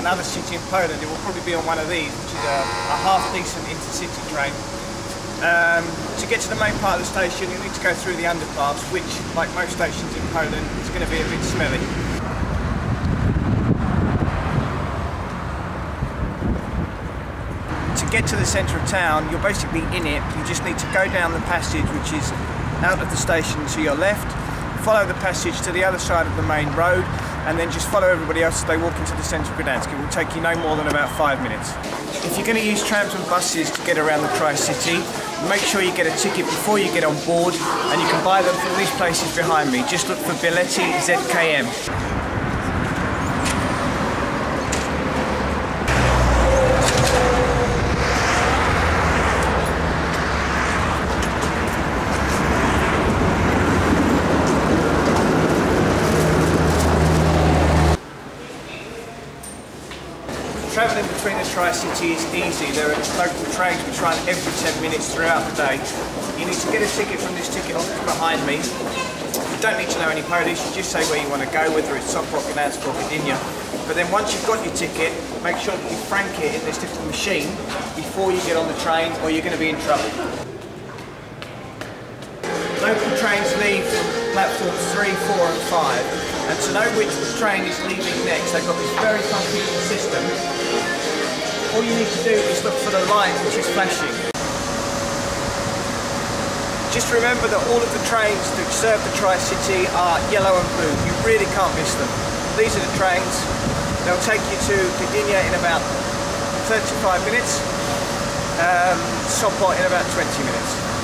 another city in Poland, it will probably be on one of these, which is a half-decent intercity train. To get to the main part of the station, you need to go through the underpass, which, like most stations in Poland, is going to be a bit smelly. To get to the centre of town, you're basically in it. You just need to go down the passage, which is out of the station to your left, follow the passage to the other side of the main road, and then just follow everybody else as they walk into the centre of Gdańsk. It will take you no more than about 5 minutes. If you're going to use trams and buses to get around the Tri-City, make sure you get a ticket before you get on board, and you can buy them from these places behind me. Just look for Bilety ZKM. Travelling between the Tri-City is easy. There are local trains which run every 10 minutes throughout the day. You need to get a ticket from this ticket office behind me. You don't need to know any Polish, you just say where you want to go, whether it's Sopot, Gdańsk or Gdynia. But then once you've got your ticket, make sure that you frank it in this little machine before you get on the train, or you're going to be in trouble. Local trains leave from platforms 3, 4 and 5. And to know which train is leaving next, they've got this very funky system. All you need to do is look for the light which is flashing. Just remember that all of the trains that serve the Tri-City are yellow and blue. You really can't miss them. These are the trains. They'll take you to Gdynia in about 35 minutes, Sopot in about 20 minutes.